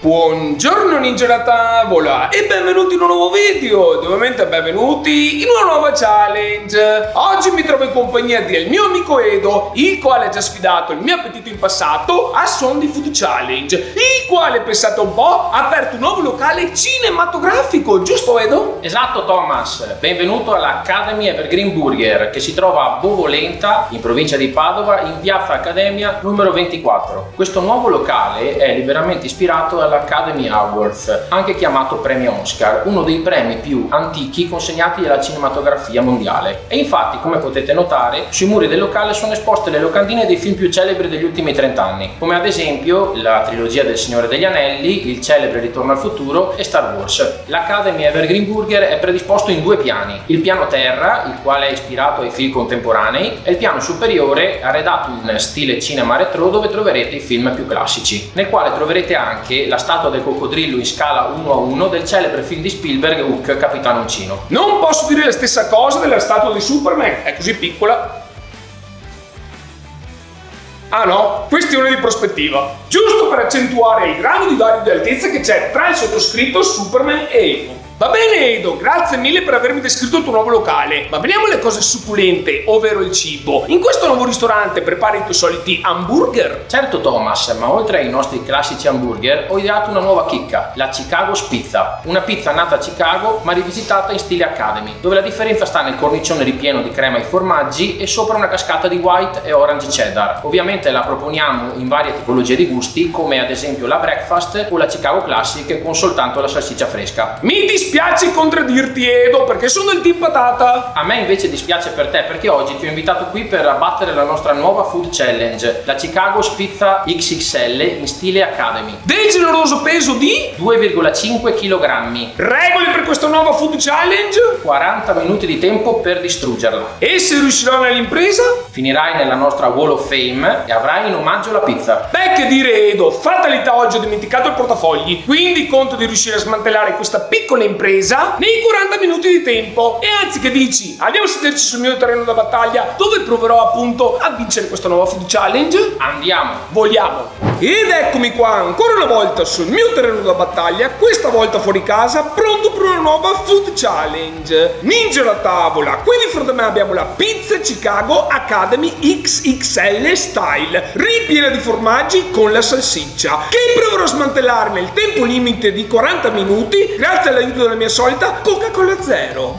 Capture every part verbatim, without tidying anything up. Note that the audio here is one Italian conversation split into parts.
Buongiorno Ninja da tavola e benvenuti in un nuovo video ed ovviamente benvenuti in una nuova challenge. Oggi mi trovo in compagnia del mio amico Edo, il quale ha già sfidato il mio appetito in passato a Son di Food Challenge, il quale, pensate un po', ha aperto un nuovo locale cinematografico, giusto Edo? Esatto Thomas, benvenuto all'Academy Evergreen Burger che si trova a Bovolenta, in provincia di Padova, in piazza Accademia numero ventiquattro. Questo nuovo locale è liberamente ispirato alla Academy Awards, anche chiamato premio Oscar, uno dei premi più antichi consegnati alla cinematografia mondiale. E infatti, come potete notare, sui muri del locale sono esposte le locandine dei film più celebri degli ultimi trenta anni, come ad esempio la trilogia del Signore degli Anelli, il celebre Ritorno al futuro e Star Wars. L'Academy Evergreen Burger è predisposto in due piani: il piano terra, il quale è ispirato ai film contemporanei, e il piano superiore, arredato in stile cinema retro, dove troverete i film più classici, nel quale troverete anche la statua del coccodrillo in scala uno a uno del celebre film di Spielberg Hook, Capitano Uncino. Non posso dire la stessa cosa della statua di Superman, è così piccola. Ah no, questione di prospettiva. Giusto per accentuare il grado di vario di altezza che c'è tra il sottoscritto, Superman e Edo. Va bene Edo, grazie mille per avermi descritto il tuo nuovo locale, ma veniamo alle cose succulente, ovvero il cibo. In questo nuovo ristorante prepari i tuoi soliti hamburger? Certo Thomas, ma oltre ai nostri classici hamburger ho ideato una nuova chicca, la Chicago's Pizza, una pizza nata a Chicago ma rivisitata in stile Academy, dove la differenza sta nel cornicione ripieno di crema e formaggi e sopra una cascata di white e orange cheddar. Ovviamente la proponiamo in varie tipologie di gusti, come ad esempio la breakfast o la Chicago Classic con soltanto la salsiccia fresca. Mi dispiace contraddirti Edo, perché sono del team patata. A me invece dispiace per te, perché oggi ti ho invitato qui per abbattere la nostra nuova food challenge, la Chicago's Pizza X X L in stile Academy, del generoso peso di due virgola cinque chilogrammi. Regole per questa nuova food challenge: quaranta minuti di tempo per distruggerla. E se riuscirò nell'impresa? Finirai nella nostra Wall of Fame e avrai in omaggio la pizza. Beh, che dire Edo, fatalità, oggi ho dimenticato il portafogli, quindi conto di riuscire a smantellare questa piccola impresa nei quaranta minuti di tempo. E anzi, che dici? Andiamo a sederci sul mio terreno da battaglia, dove proverò appunto a vincere questa nuova food challenge? Andiamo! Vogliamo! Ed eccomi qua ancora una volta sul mio terreno da battaglia, questa volta fuori casa, pronto per una nuova food challenge. Ninja da tavola. Qui di fronte a me abbiamo la pizza Chicago Academy X X L Style, ripiena di formaggi con la salsiccia, che proverò a smantellare nel tempo limite di quaranta minuti grazie all'aiuto della mia solita Coca-Cola Zero.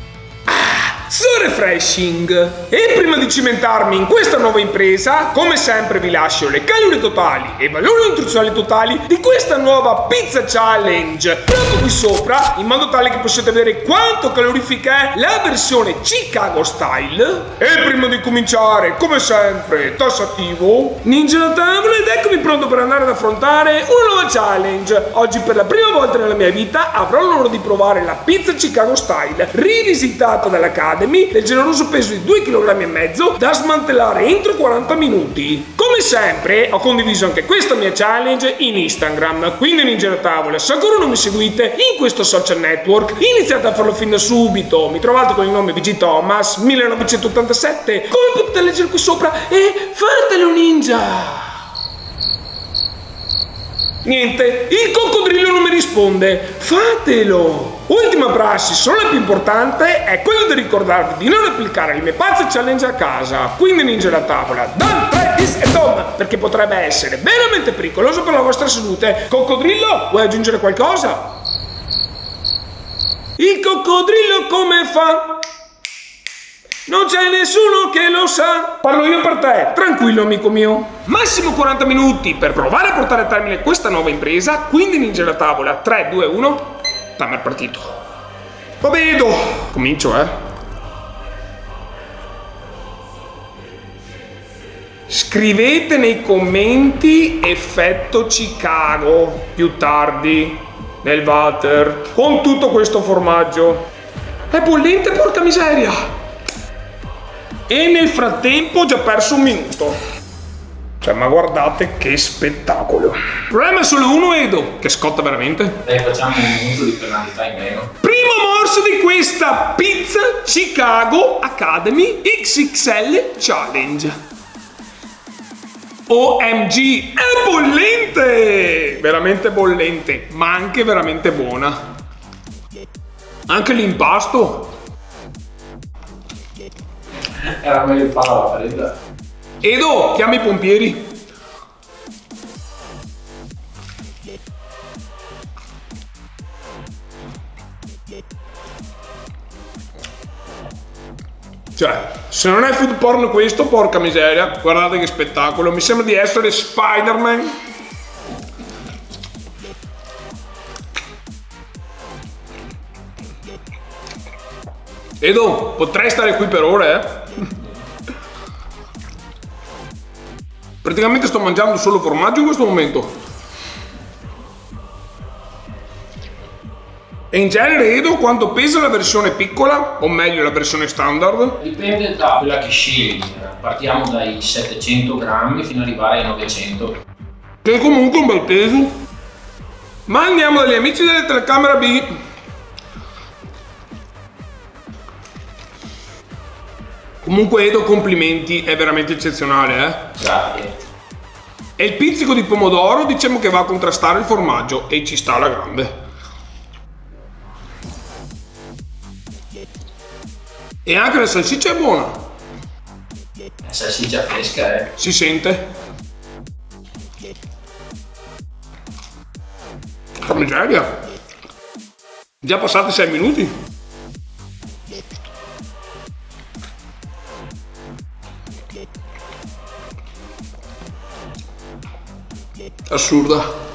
So refreshing! E prima di cimentarmi in questa nuova impresa, come sempre vi lascio le calorie totali e valori nutrizionali totali di questa nuova pizza challenge proprio qui sopra, in modo tale che possiate vedere quanto calorifica è la versione Chicago Style. E prima di cominciare, come sempre, tassativo, Ninja da tavola, ed eccomi pronto per andare ad affrontare una nuova challenge. Oggi per la prima volta nella mia vita avrò l'onore di provare la pizza Chicago Style, rivisitata dall'Academy, del generoso peso di due virgola cinque chilogrammi da smantellare entro quaranta minuti. Come sempre ho condiviso anche questa mia challenge in Instagram, quindi Ninja da tavola, se ancora non mi seguite in questo social network, iniziate a farlo fin da subito. Mi trovate con il nome V G Thomas millenovecentottantasette, come potete leggere qui sopra, e fatelo ninja! Niente, il coccodrillo non mi risponde, fatelo! Ultima prassi, solo la più importante, è quella di ricordarvi di non applicare le mie pazze challenge a casa, quindi Ninja da tavola, don't try this at home, perché potrebbe essere veramente pericoloso per la vostra salute. Coccodrillo, vuoi aggiungere qualcosa? Il coccodrillo come fa? Non c'è nessuno che lo sa. Parlo io per te, tranquillo amico mio. Massimo quaranta minuti per provare a portare a termine questa nuova impresa, quindi Ninja da tavola, tre, due, uno, timer partito. Va bene, comincio eh. Scrivete nei commenti effetto Chicago più tardi nel water con tutto questo formaggio. È bollente, porca miseria! E nel frattempo ho già perso un minuto. Cioè, ma guardate che spettacolo. Problema è solo uno, Edo, che scotta veramente. Dai, facciamo un minuto di penalità in meno. Primo morso di questa pizza Chicago Academy X X L Challenge. O M G, è bollente! Veramente bollente, ma anche veramente buona. Anche l'impasto. Era meglio farla la fredda. Edo, chiami i pompieri. Cioè, se non è food porn questo, porca miseria, guardate che spettacolo, mi sembra di essere Spider-Man. Edo, potrei stare qui per ore, eh? Praticamente sto mangiando solo formaggio in questo momento. E in genere, Edo, quanto pesa la versione piccola, o meglio la versione standard? Dipende da quella che scegli, partiamo dai settecento grammi fino ad arrivare ai novecento. Che è comunque un bel peso. Ma andiamo dagli amici della telecamera B. Comunque Edo, complimenti, è veramente eccezionale, eh? Grazie. E il pizzico di pomodoro diciamo che va a contrastare il formaggio e ci sta alla grande. E anche la salsiccia è buona. La salsiccia fresca, eh? Si sente. Che miseria. Già passati sei minuti. Assurda.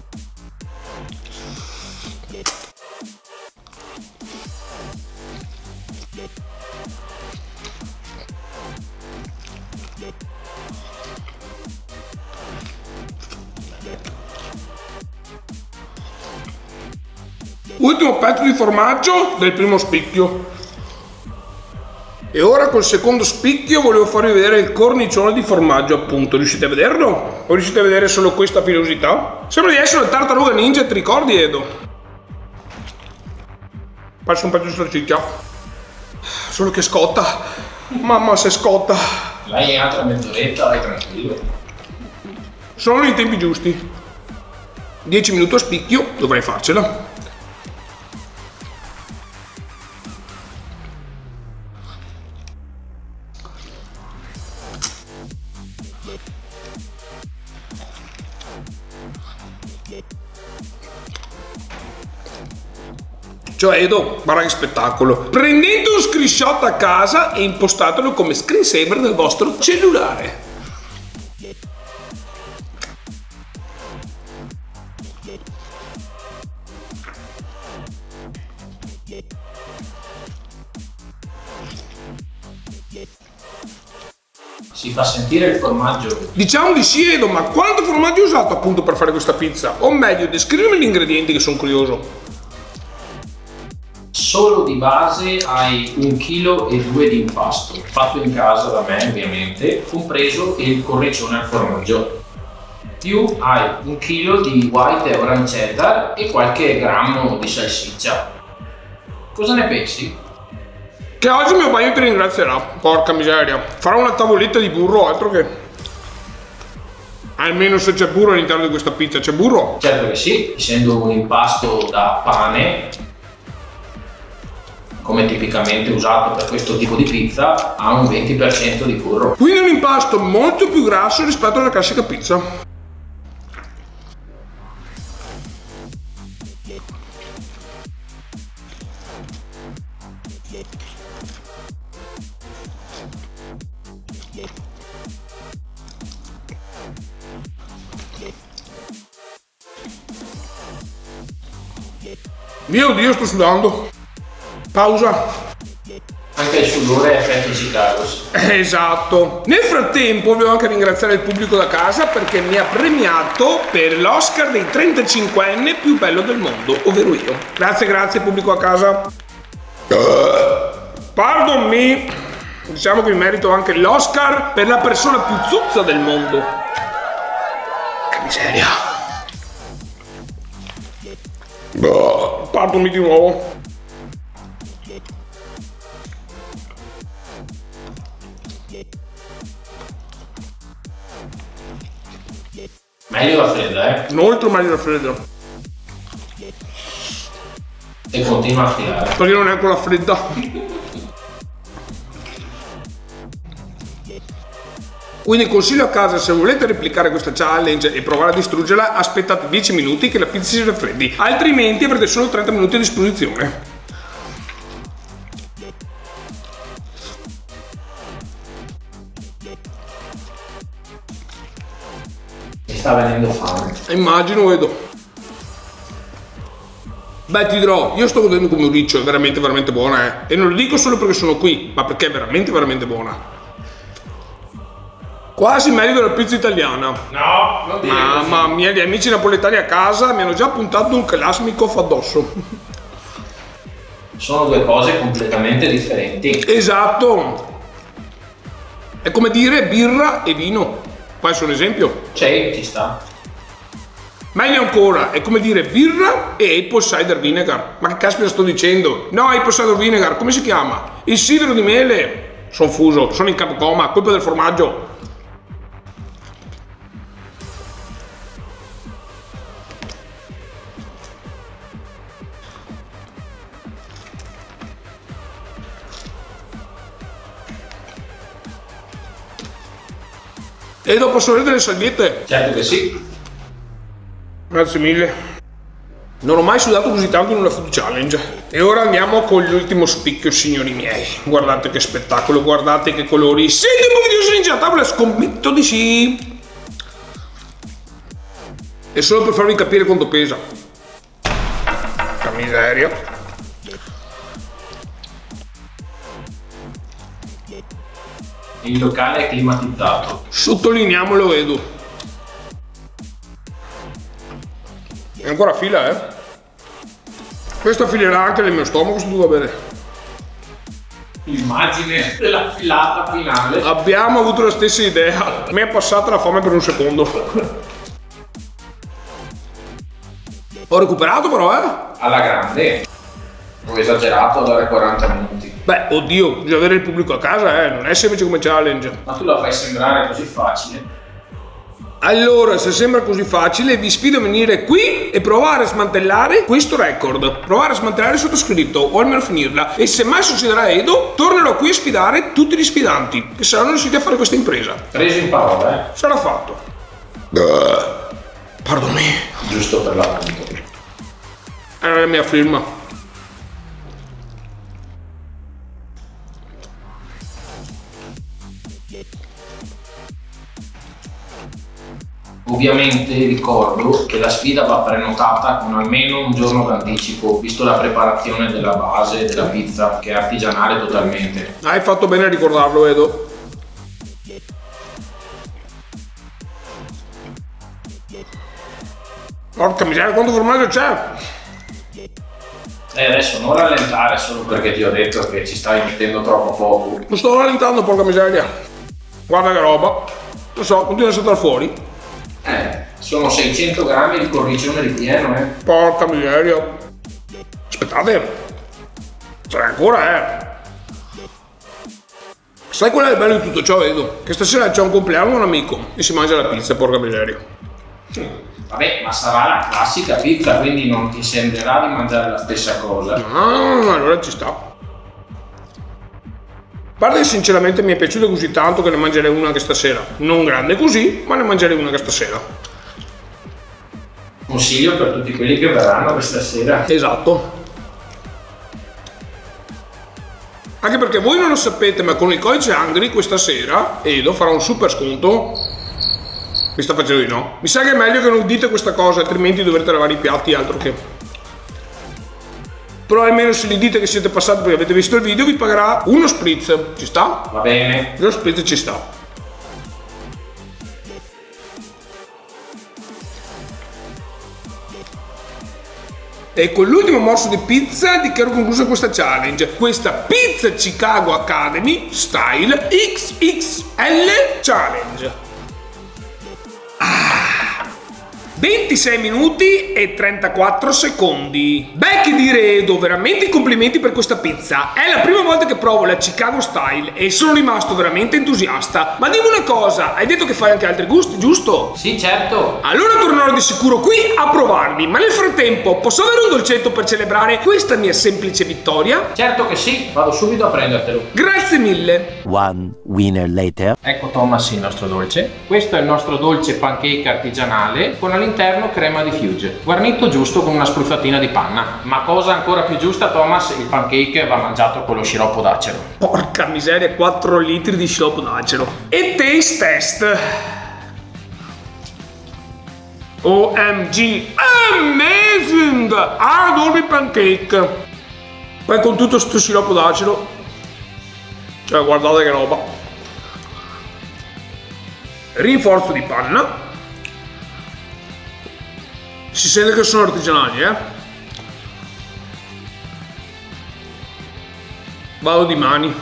Ultimo pezzo di formaggio del primo spicchio. E ora col secondo spicchio volevo farvi vedere il cornicione di formaggio, appunto. Riuscite a vederlo? O riuscite a vedere solo questa pilosità? Sembra di essere il tartaruga ninja, ti ricordi, Edo? Passo un pezzo di salsiccia. Solo che scotta. Mamma se scotta. Vai in altra mezz'oretta, vai tranquillo. Sono nei tempi giusti. dieci minuti a spicchio, dovrei farcela. Cioè Edo, guarda che spettacolo. Prendete un screenshot a casa e impostatelo come screensaver del vostro cellulare. Si fa sentire il formaggio. Diciamo di sì, Edo, ma quanto formaggio hai usato appunto per fare questa pizza? O meglio, descrivimi gli ingredienti che sono curioso. Solo di base hai un chilo e due di impasto, fatto in casa da me ovviamente, compreso il cornicione al formaggio. Più hai un chilo di white e orange cheddar e qualche grammo di salsiccia. Cosa ne pensi? Che oggi mio bagno ti ringrazierà, porca miseria. Farò una tavoletta di burro, altro che... Almeno se c'è burro all'interno di questa pizza, c'è burro? Certo che sì, essendo un impasto da pane, come tipicamente usato per questo tipo di pizza, ha un venti per cento di burro. Quindi è un impasto molto più grasso rispetto alla classica pizza. Mio Dio, sto sudando. Pausa. Anche il sudore è effetto Chicago. Esatto. Nel frattempo voglio anche ringraziare il pubblico da casa perché mi ha premiato per l'Oscar dei trentacinquenne più bello del mondo, ovvero io. Grazie, grazie pubblico a casa. Pardon me. Diciamo che mi merito anche l'Oscar per la persona più zuzza del mondo. Che miseria. Pardon me di nuovo. Meglio la fredda, eh? Molto meglio la fredda. E continua a filare. Perché non è ancora fredda. Quindi consiglio a casa, se volete replicare questa challenge e provare a distruggerla, aspettate dieci minuti che la pizza si raffreddi, altrimenti avrete solo trenta minuti a disposizione. Mi sta venendo fame. Immagino, vedo. Beh, ti dirò, io sto godendo come un riccio, è veramente veramente buona, eh. E non lo dico solo perché sono qui, ma perché è veramente veramente buona. Quasi meglio della pizza italiana. No, non dire Mamma mia, gli amici napoletani a casa mi hanno già puntato un Kalashnikov addosso. Sono due cose completamente differenti. Esatto. È come dire birra e vino. Questo è un esempio. C'è, ci sta. Meglio ancora, è come dire birra e apple cider vinegar. Ma che caspita sto dicendo? No, apple cider vinegar, come si chiama? Il sidro di mele. Sono fuso, sono in capo coma, colpa del formaggio. E dopo sono delle salviette? Certo che sì. Grazie mille. Non ho mai sudato così tanto in una food challenge. E ora andiamo con l'ultimo spicchio, signori miei. Guardate che spettacolo, guardate che colori. Siete un po' video ninja tavola? Scommetto di sì. E solo per farvi capire quanto pesa. Che miseria. Il locale è climatizzato. Sottolineiamolo, Edu. È ancora fila, eh? Questa filerà anche nel mio stomaco se tu va bene. Immagine della filata finale. Abbiamo avuto la stessa idea. Mi è passata la fame per un secondo. Ho recuperato però, eh? Alla grande. Ho esagerato a dare quaranta minuti. Beh, oddio, bisogna avere il pubblico a casa, eh? Non è semplice come challenge. Ma tu la fai sembrare così facile. Allora, se sembra così facile, vi sfido a venire qui e provare a smantellare questo record. Provare a smantellare il sottoscritto, o almeno finirla. E se mai succederà a Edo, tornerò qui a sfidare tutti gli sfidanti che saranno riusciti a fare questa impresa. Preso in parola, eh? Sarà fatto. Pardon me. Giusto per l'appunto. È la mia firma. Ovviamente ricordo che la sfida va prenotata con almeno un giorno d'anticipo, visto la preparazione della base della pizza, che è artigianale totalmente. Hai fatto bene a ricordarlo, Edo. Porca miseria, quanto formaggio c'è? E adesso non rallentare solo perché ti ho detto che ci stai mettendo troppo poco. Non sto rallentando, porca miseria. Guarda che roba. Lo so, continua a saltare fuori. Eh, sono seicento grammi di cornicione ripieno, eh. Porca miseria. Aspettate. C'è ancora, eh. Sai qual è il bello di tutto ciò, Edo? Che stasera c'è un compleanno di un amico e si mangia la pizza, porca miseria. Vabbè, ma sarà la classica pizza, quindi non ti sembrerà di mangiare la stessa cosa. Ah, allora ci sta. A parte che sinceramente mi è piaciuta così tanto che ne mangerei una anche stasera. Non grande così, ma ne mangerei una anche stasera. Consiglio per tutti quelli che verranno questa sera. Esatto. Anche perché voi non lo sapete, ma con il codice Angry questa sera Edo farà un super sconto. Mi sta facendo di no. Mi sa che è meglio che non dite questa cosa, altrimenti dovrete lavare i piatti, altro che. Però almeno se gli dite che siete passati perché avete visto il video, vi pagherà uno spritz. Ci sta? Va bene. Lo spritz ci sta. E con l'ultimo morso di pizza dichiaro conclusa questa challenge. Questa Pizza Chicago Academy Style X X L Challenge. Ah, ventisei minuti e trentaquattro secondi. Beh, che dire, Edo, veramente i complimenti per questa pizza. È la prima volta che provo la Chicago Style e sono rimasto veramente entusiasta. Ma dimmi una cosa, hai detto che fai anche altri gusti, giusto? Sì, certo. Allora tornerò di sicuro qui a provarli, ma nel frattempo posso avere un dolcetto per celebrare questa mia semplice vittoria? Certo che sì, vado subito a prendertelo. Grazie mille. One winner later. Ecco Thomas il nostro dolce. Questo è il nostro dolce pancake artigianale con all'interno crema di Fuge, guarnito giusto con una spruzzatina di panna. Ma cosa ancora più giusta, Thomas, il pancake va mangiato con lo sciroppo d'acero. Porca miseria, quattro litri di sciroppo d'acero. E taste test. O M G, amazing! Adoro i pancake. Poi con tutto sto sciroppo d'acero, cioè guardate che roba. Rinforzo di panna. Si sente che sono artigianali, eh? Vado di mani.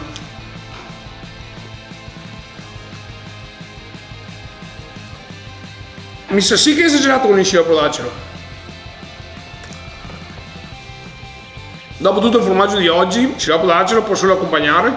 Mi sa sì che è esagerato con il sciroppo d'acero. Dopo tutto il formaggio di oggi, il sciroppo d'acero può solo accompagnare.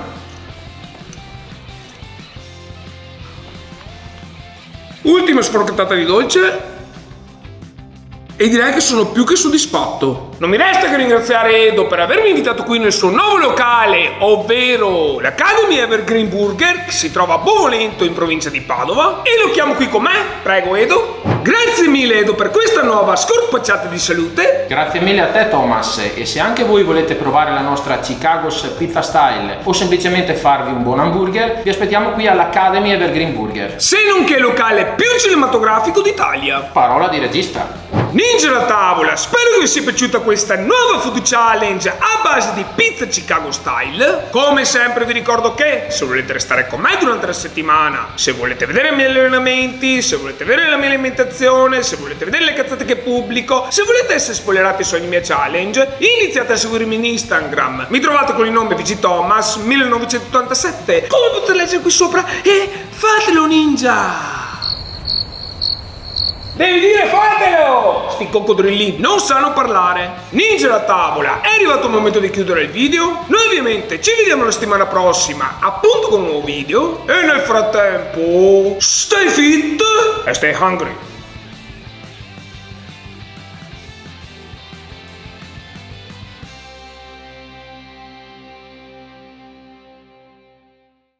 Ultima sporchettata di dolce. E direi che sono più che soddisfatto. Non mi resta che ringraziare Edo per avermi invitato qui nel suo nuovo locale, ovvero l'Academy Evergreen Burger, che si trova a Bovolento in provincia di Padova, e lo chiamo qui con me. Prego Edo. Grazie mille Edo per questa nuova scorpacciata di salute. Grazie mille a te Thomas, e se anche voi volete provare la nostra Chicago's Pizza Style o semplicemente farvi un buon hamburger, vi aspettiamo qui all'Academy Evergreen Burger. Se non che locale più cinematografico d'Italia. Parola di regista. Ninja alla tavola, spero che vi sia piaciuta questa nuova food challenge a base di pizza Chicago Style. Come sempre vi ricordo che se volete restare con me durante la settimana, se volete vedere i miei allenamenti, se volete vedere la mia alimentazione, se volete vedere le cazzate che pubblico, se volete essere spoilerati su ogni mia challenge, iniziate a seguirmi in Instagram. Mi trovate con il nome V G Thomas millenovecentottantasette, come potete leggere qui sopra, e fatelo ninja! Devi dire fatelo! Sti coccodrilli non sanno parlare. Ninja alla tavola, è arrivato il momento di chiudere il video. Noi ovviamente ci vediamo la settimana prossima, appunto con un nuovo video. E nel frattempo, stay fit e stay hungry.